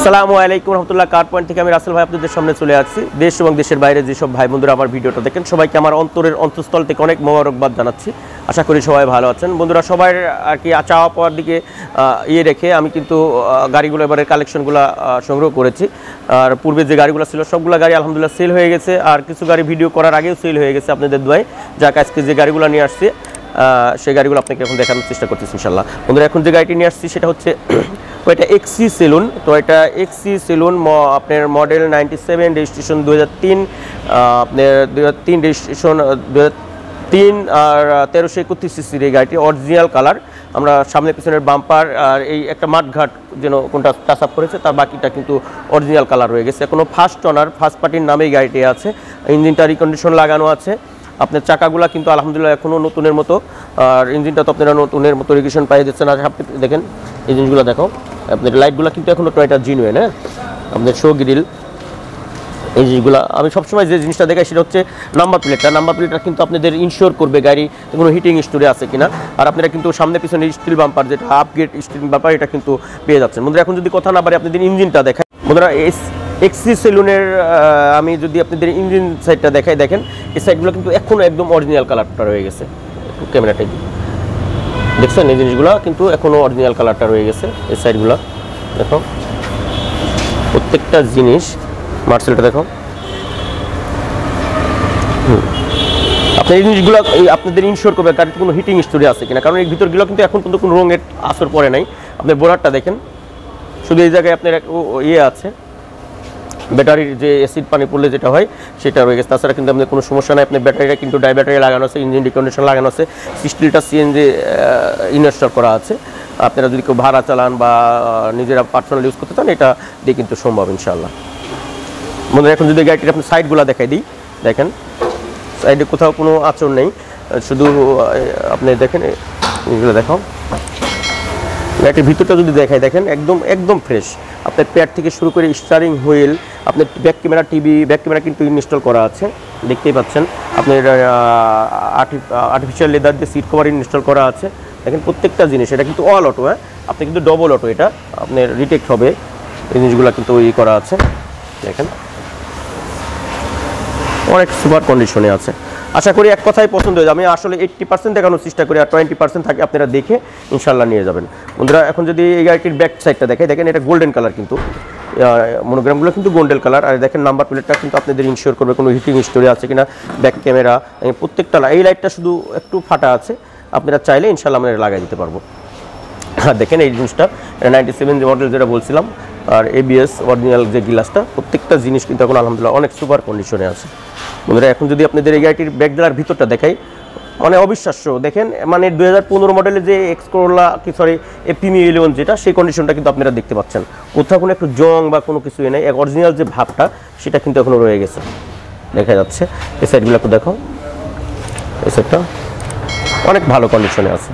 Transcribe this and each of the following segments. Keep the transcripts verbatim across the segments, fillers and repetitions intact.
আসসালামু আলাইকুম রহমতুল্লাহ। কার পয়েন্ট থেকে আমি রাসেল ভাই আপনাদের সামনে চলে আসছি। দেশ এবং দেশের বাইরে যেসব ভাই বন্ধুরা আমার ভিডিওটা দেখেন সবাইকে আমার অন্তরের অন্তঃস্থল থেকে অনেক মোবারকবাদ জানাচ্ছি। আশা করি সবাই ভালো আছেন। বন্ধুরা সবাই আর কি চাওয়া পাওয়ার দিকে ইয়ে রেখে আমি কিন্তু গাড়িগুলো এবারে কালেকশনগুলো সংগ্রহ করেছি। আর পূর্বে যে গাড়িগুলো ছিল সবগুলো গাড়ি আলহামদুলিল্লাহ সেল হয়ে গেছে, আর কিছু গাড়ি ভিডিও করার আগেও সেল হয়ে গেছে আপনাদের দোয়ায়। যাক আজকে যে গাড়িগুলো নিয়ে আসছি সেই গাড়িগুলো আপনাকে এখন দেখানোর চেষ্টা করতেছি ইনশাল্লাহ। বন্ধুরা এখন যে গাড়িটি নিয়ে আসছি সেটা হচ্ছে এটা এক্সি সেলুন। তো এটা এক্সি সেলুন আপনার মডেল নাইনটি সেভেন, রেজিস্ট্রেশন দু হাজার তিন, আপনার দু হাজার তিন রেজিস্ট্রেশন দু হাজার তিন আর তেরোশো একত্রিশ সিসির এই গাড়িটি অরিজিনাল কালার। আমরা সামনে পিছনের বাম্পার আর এই একটা মাঠঘাট যেন কোনটা টাচ আপ করেছে তার বাকিটা কিন্তু অরিজিনাল কালার রয়ে গেছে। কোনো ফার্স্ট ওনার ফার্স্ট পার্টির নামেই গাড়িটি আছে। ইঞ্জিনটা রিকন্ডিশন লাগানো আছে। আপনার চাকাগুলো কিন্তু আলহামদুলিল্লাহ এখনও নতুনের মতো, আর ইঞ্জিনটা তো আপনারা নতুনের মতো রেজিস্ট্রেশন পাই দিচ্ছেন। আর আপনি দেখেন এই জিনিসগুলো দেখো, আপনার লাইটগুলো কিন্তু এখনও টয়টা জিনুইন, হ্যাঁ আপনার শো গ্রিল এই জিনিসগুলো। আমি সবসময় যে জিনিসটা দেখাই সেটা হচ্ছে নাম্বার প্লেটটা। নাম্বার প্লেটটা কিন্তু আপনাদের ইনশিওর করবে গাড়ি কোনো হিটিং স্টোরে আছে কিনা। আর আপনারা কিন্তু সামনে পিছনে স্টিল বাম্পার যেটা আপগ্রেড স্টিল বাম্পার এটা কিন্তু পেয়ে যাচ্ছেন। বন্ধুরা এখন যদি কথা না পারে আপনাদের ইঞ্জিনটা দেখায়। বন্ধুরা এস এক্সি সেলুনের আমি যদি আপনাদের ইঞ্জিন সাইডটা দেখাই, দেখেন এই সাইডগুলো কিন্তু এখনও একদম অরিজিনাল কালারটা রয়ে গেছে। ক্যামেরাটাই দেখছেন এই জিনিসগুলো কিন্তু এখনও অরিজিনাল কালারটা রয়ে গেছে। এই সাইডগুলো দেখো, প্রত্যেকটা জিনিস মার্সেলটা দেখো। হুম আপনার এই জিনিসগুলো আপনাদের ইনশিওর করবে গাড়িতে কোনো হিটিং স্টোরি আছে কিনা, কারণ এই ভিতরগুলো কিন্তু এখন পর্যন্ত কোনো রঙের আসর পড়ে নাই। আপনার বোর্ডারটা দেখেন, শুধু এই জায়গায় আপনার ইয়ে আছে ব্যাটারির যে অ্যাসিড পানি পড়লে যেটা হয় সেটা রয়ে গেছে। তাছাড়া কিন্তু আপনাদের কোনো সমস্যা নাই। আপনার ব্যাটারিটা কিন্তু ডাই ব্যাটারি লাগানো আছে, ইঞ্জিন রিকন্ডিশন লাগানো আছে, স্টিলটা সিএনজি ইনস্টল করা আছে। আপনারা যদি কেউ ভাড়া চালান বা নিজেরা পার্সোনাল ইউজ করতে চান এটা দিয়ে কিন্তু সম্ভব ইনশাল্লাহ। বন্ধুরা এখন যদি গাড়িটির আপনি সাইডগুলো দেখাই দিই, দেখেন সাইডে কোথাও কোনো আঁচড় নেই, শুধু আপনি দেখেন এগুলো দেখাও। গাড়িটির ভিতরটা যদি দেখাই দেখেন একদম একদম ফ্রেশ। আপনার প্যাড থেকে শুরু করে স্টারিং হুইল, আপনার back camera, TV back camera কিন্তু ইনস্টল করা আছে, দেখতেই পাচ্ছেন। আপনার আর্টিফিশিয়াল লেদার দিয়ে সিট কভার ইনস্টল করা আছে। দেখেন প্রত্যেকটা জিনিস এটা কিন্তু অল অটো, হ্যাঁ আপনি কিন্তু ডবল অটো, এটা আপনার রিটেক্ট হবে। এই জিনিসগুলো কিন্তু ই করা আছে, দেখেন অনেক সুপার কন্ডিশনে আছে। আশা করি এক কথাই পছন্দ হয়ে যাবে। আমি আসলে এইট্টি পার্সেন্ট দেখানোর চেষ্টা করি, আর টোয়েন্টি পার্সেন্ট থাকে আপনারা দেখে ইনশাল্লাহ নিয়ে যাবেন। বন্ধুরা এখন যদি এই গাড়িটির ব্যাক সাইডটা দেখে, দেখেন এটা গোল্ডেন কালার, কিন্তু মনোগ্রামগুলো কিন্তু গোল্ডেন কালার। আর দেখেন নাম্বার প্লেটটা কিন্তু আপনাদের ইনশিওর করবে কোনো হিটিং স্টোরি আছে কিনা। ব্যাক ক্যামেরা প্রত্যেকটা, এই লাইটটা শুধু একটু ফাটা আছে, আপনারা চাইলে ইনশাল্লাহ আমরা লাগাই দিতে পারবো। আর দেখেন এই জিনিসটা নাইনটি সেভেন যে মডেল যেটা বলছিলাম, আর এবিএস অরিজিনাল যে গ্লাসটা, প্রত্যেকটা জিনিস কিন্তু এখন আলহামদুলিল্লাহ অনেক সুপার কন্ডিশনে আছে। বন্ধুরা এখন যদি আপনাদের এই গাড়িটির ব্যাকডালার ভিতরটা দেখাই, মানে অবিশ্বাস্য। দেখেন মানে দুই হাজার পনেরো মডেলের যে এক্সকোরোলা কি সরি এপিমি ইলেভেন যেটা, সেই কন্ডিশনটা কিন্তু আপনারা দেখতে পাচ্ছেন। কোথাও কোনো একটু জং বা কোনো কিছুই নেই, এক অরিজিনাল যে ভাবটা সেটা কিন্তু এখনও রয়ে গেছে, দেখা যাচ্ছে। এই সাইডগুলো একটু দেখো, এই সাইডটা অনেক ভালো কন্ডিশনে আছে।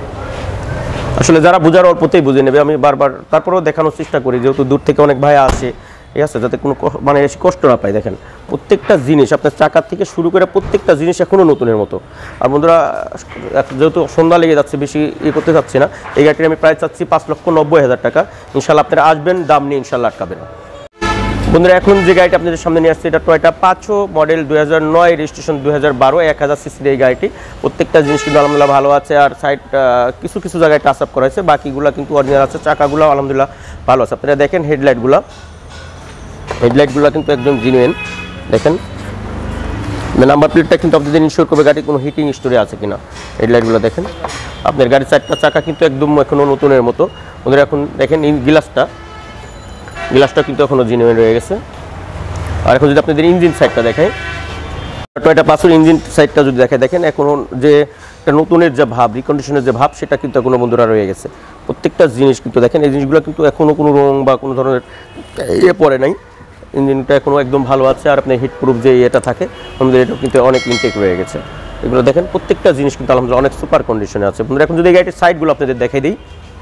আসলে যারা বোঝার অল্পতেই বুঝে নেবে, আমি বারবার তারপরেও দেখানোর চেষ্টা করি, যেহেতু দূর থেকে অনেক ভাই আসে, ঠিক আছে, যাতে কোনো মানে কষ্ট না পায়। দেখেন প্রত্যেকটা জিনিস আপনার চাকার থেকে শুরু করে প্রত্যেকটা জিনিস এখনও নতুনের মতো। আর বন্ধুরা যেহেতু সন্ধ্যা লেগে যাচ্ছে, বেশি ইয়ে করতে চাচ্ছি না, এই গাড়িটির আমি প্রায় চাচ্ছি পাঁচ লক্ষ নব্বই হাজার টাকা। ইনশাল্লাহ আপনারা আসবেন, দাম নিয়ে ইনশাল্লাহ আটকাবেন। বন্ধুরা এখন যে গাড়িটা আপনাদের সামনে নিয়ে আসছে এটা টয়টা পাঁচশো মডেল দুই হাজার নয়, রেজিস্ট্রেশন দুই হাজার বারো, এক হাজার সিসির এই গাড়িটি। প্রত্যেকটা জিনিস কিন্তু আলহামদুলিল্লাহ ভালো আছে, আর সাইড কিছু কিছু জায়গায় টাচ আপ করা হয়েছে, বাকিগুলো কিন্তু অরিজিনাল আছে। চাকাগুলো আলহামদুলিল্লাহ ভালো আছে। আপনারা দেখেন হেডলাইটগুলো, হেডলাইটগুলো কিন্তু একদম জিনুইন। দেখেন নাম্বার প্লেটটা কিন্তু আপনাদের ইনশিওর করবে গাড়ির কোনো হিটিং স্টোরি আছে কিনা। হেডলাইটগুলো দেখেন, আপনার গাড়ির চারটা চাকা কিন্তু একদম এখনও নতুনের মতো। ওদের এখন দেখেন গ্লাসটা, গ্লাসটা কিন্তু এখনও জিনুইন রয়ে গেছে। আর এখন যদি আপনাদের ইঞ্জিন সাইডটা দেখায়, টয়টা পাঁচশোর ইঞ্জিন সাইডটা যদি দেখে, দেখেন এখনও যে একটা নতুনের যে ভাব, রিকন্ডিশনের যে ভাব, সেটা কিন্তু এখনও বন্ধুরা রয়ে গেছে। প্রত্যেকটা জিনিস কিন্তু দেখেন, এই জিনিসগুলো কিন্তু এখনও কোনো রং বা কোনো ধরনের ইয়ে পড়ে নাই। ইঞ্জিনটা এখনও একদম ভালো আছে। আর আপনার হিট প্রুফ যে ইয়েটা থাকে আমাদের এটা কিন্তু অনেক ইনটেক রয়ে গেছে। এগুলো দেখেন প্রত্যেকটা জিনিস কিন্তু আলহামদুলিল্লাহ অনেক সুপার কন্ডিশনে আছে। বন্ধুরা এখন যদি এই গাড়িটির সাইডগুলো আপনাদের দেখাই দিই,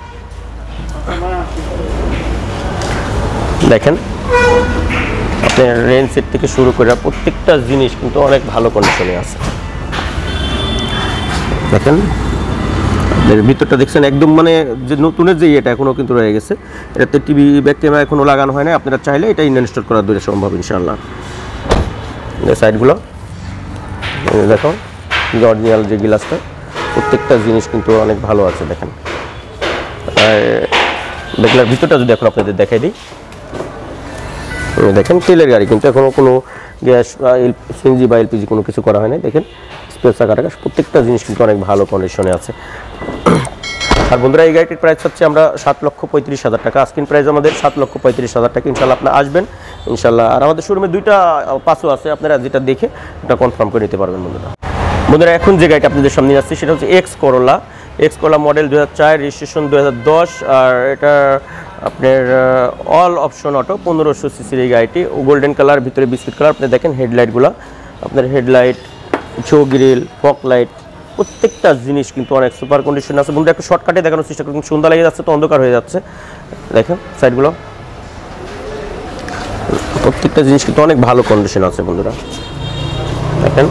দেখেন আপনার রেঞ্জ সেট থেকে শুরু করে প্রত্যেকটা জিনিস কিন্তু অনেক ভালো কন্ডিশনে আছে। দেখেন এর ভিতরটা দেখছেন একদম মানে যে নতুনের যে এটা এখনো কিন্তু রয়ে গেছে, এটাতে টিভি ব্যাক ক্যামেরা এখনো লাগানো হয় না, আপনারা চাইলে এটা ইনস্টল করা দূরে সম্ভব ইনশাআল্লাহ। এই সাইডগুলো দেখো অরিজিনাল যে গ্লাসটা, প্রত্যেকটা জিনিস কিন্তু অনেক ভালো আছে দেখেন। দেখলার ভিতরটা যদি এখন আপনাদের দেখাই দিই, দেখেন তেলের গাড়ি কিন্তু এখনো কোনো গ্যাস সিএনজি বা এলপিজি কোনো কিছু করা হয় না। দেখেন স্পেস টাকা প্রত্যেকটা জিনিস কিন্তু অনেক ভালো কন্ডিশনে আছে। আর বন্ধুরা এই গাড়িটির প্রাইস হচ্ছে আমরা সাত লক্ষ পঁয়ত্রিশ হাজার টাকা, আস্কিং প্রাইস আমাদের সাত লক্ষ পঁয়ত্রিশ হাজার টাকা। ইনশাল্লাহ আপনারা আসবেন ইনশাল্লাহ। আর আমাদের শোরুমে দুইটা পাসও আছে, আপনারা যেটা দেখে ওটা কনফার্ম করে নিতে পারবেন বন্ধুরা। বন্ধুরা এখন যে গাড়িটা আপনাদের সামনে আসছে সেটা হচ্ছে এক্সকরোলা। এক্সকরোলা মডেল দু হাজার চার, রেজিস্ট্রেশন দু হাজার দশ। আর এটা আপনার অল অপশন অটো, পনেরোশো সিসির এই গাড়িটি, গোল্ডেন কালার, ভিতরে বিস্কিট কালার। আপনি দেখেন হেডলাইটগুলো, আপনার headlight, show grille, fog light, প্রত্যেকটা জিনিস কিন্তু অনেক সুপার কন্ডিশন আছে। বন্ধুরা একটু শর্টকাটে দেখানোর চেষ্টা করুন, সন্ধ্যা লেগে যাচ্ছে তো অন্ধকার হয়ে যাচ্ছে। দেখেন সাইডগুলো, প্রত্যেকটা জিনিস কিন্তু অনেক ভালো কন্ডিশন আছে বন্ধুরা। দেখেন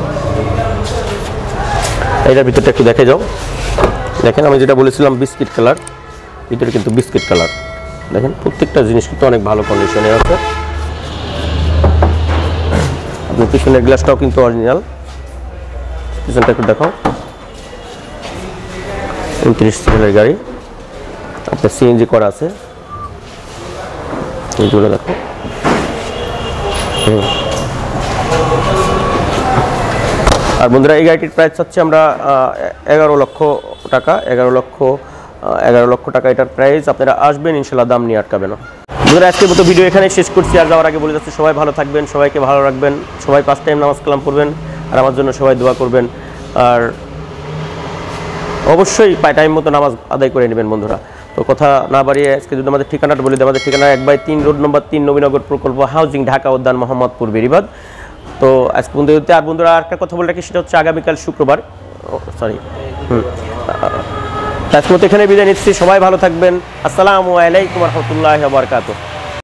এইটার ভিতরটা একটু দেখে যাও। দেখেন আমি যেটা বলেছিলাম বিস্কিট কালার, ভিতরে কিন্তু বিস্কিট কালার। দেখেন প্রত্যেকটা জিনিস কিন্তু অনেক ভালো কন্ডিশনে আছে। আপনি পিছনের গ্লাসটাও কিন্তু অরিজিনাল, পিছনটা একটু দেখাও। উনত্রিশ সিরিয়ালের গাড়ি, আপনার সিএনজি করা আছে, এইগুলো দেখো। আর বন্ধুরা এই গাড়িটির প্রাইস হচ্ছে আমরা এগারো লক্ষ টাকা, এগারো লক্ষ এগারো লক্ষ টাকা এটার প্রাইস। আপনারা আসবেন ইনশাল্লাহ, দাম নিয়ে আটকাবে না। বন্ধুরা আজকের মতো ভিডিও এখানে শেষ করছি। আর যাওয়ার আগে বলে যাচ্ছি সবাই ভালো থাকবেন, সবাইকে ভালো রাখবেন, সবাই পাঁচ টাইম নামাজ কালাম করবেন, আর আমার জন্য সবাই দোয়া করবেন। আর অবশ্যই পায় টাইম মতো নামাজ আদায় করে নেবেন বন্ধুরা। তো কথা না বাড়িয়ে আজকে যদি আমাদের ঠিকানাটা বলি, আমাদের ঠিকানা এক বাই তিন রোড নম্বর তিন, নবীনগর প্রকল্প হাউজিং, ঢাকা, উদ্যান, মোহাম্মদপুর, বেরিবাদ। তো আজকে বন্ধু আর বন্ধুরা আর একটা কথা বলে রাখি, সেটা হচ্ছে আগামীকাল শুক্রবার, সরি হুম আজকে মতো এখানে বিদায় নিচ্ছি। সবাই ভালো থাকবেন। আসসালামু আলাইকুম ওয়া রাহমাতুল্লাহি ওয়া বারাকাতুহু।